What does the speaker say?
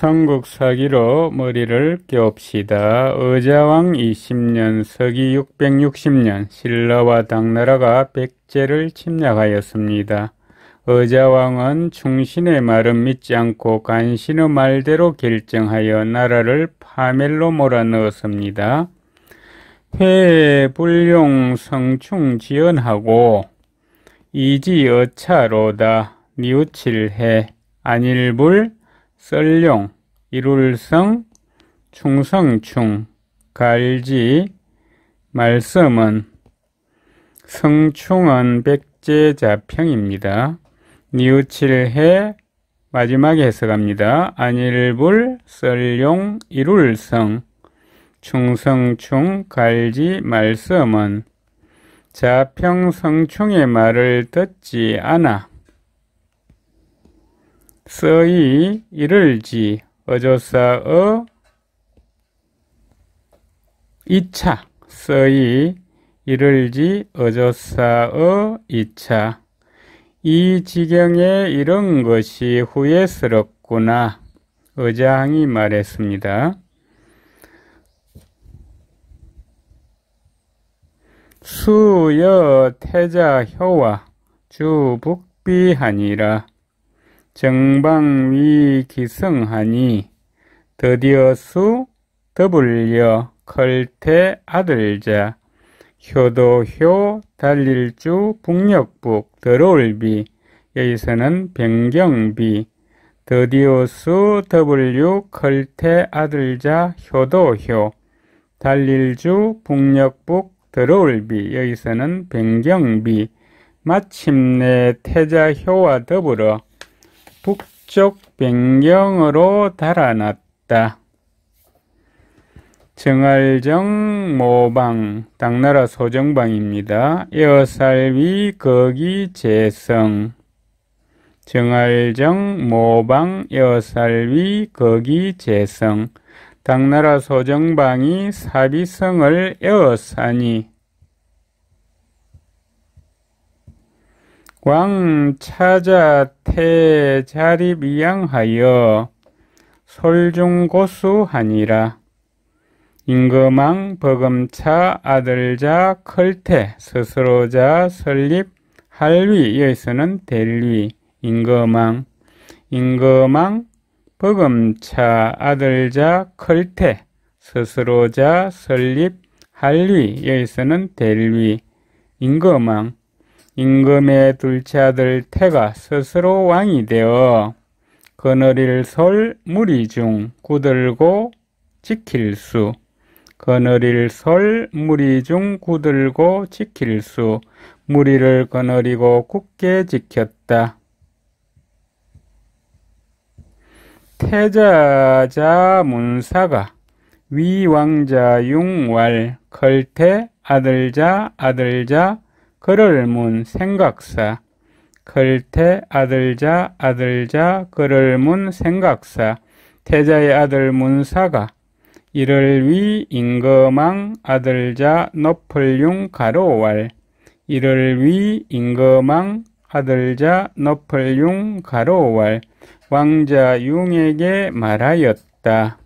삼국사기로 머리를 깨웁시다. 의자왕 20년 서기 660년 신라와 당나라가 백제를 침략하였습니다. 의자왕은 충신의 말은 믿지 않고 간신의 말대로 결정하여 나라를 파멸로 몰아넣었습니다. 회불용 성충 지연하고 이지어차로다 뉘우칠해 안일불 썰룡 이룰성 충성충 갈지 말씀은 성충은 백제자평입니다. 뉘우칠해 마지막에 해석합니다. 안일불 썰룡 이룰성 충성충 갈지 말씀은 자평성충의 말을 듣지 않아 서이 이를지 어조사의 2차 서이 이를지 어조사의 2차 이 지경에 이른 것이 후회스럽구나 의자왕이 말했습니다. 수여 태자 효와 주북비하니라 정방위 기성하니 드디어 수 더불려 컬태 아들자 효도효 달릴주 북녘북 더러울비 여기서는 변경비 드디어 수 더불유 컬태 아들자 효도효 달릴주 북녘북 더러울비 여기서는 변경비 마침내 태자효와 더불어 북쪽 변경으로 달아났다. 정알정 모방 당나라 소정방입니다. 여살위 거기 재성 정알정 모방 여살위 거기 재성 당나라 소정방이 사비성을 에워싸니 왕 차자 태 자립이양하여 솔중고수하니라. 임금왕 버금차 아들자 클태 스스로자 설립 할위 여기서는 델위 임금왕 버금차 아들자 클태 스스로자 설립 할위 여기서는 델위 임금왕 임금의 둘째 아들 태가 스스로 왕이 되어 거느릴 솔 무리 중 구들고 지킬 수 거느릴 솔 무리 중 구들고 지킬 수 무리를 거느리고 굳게 지켰다. 태자자 문사가 위왕자 융왈 컬태 아들자 걸을문 생각사 컬태 아들자 걸을문 생각사 태자의 아들 문사가 이를 위 임금왕 아들자 너플융 가로왈 이를 위 임금왕 아들자 너플융 가로왈 왕자 융에게 말하였다.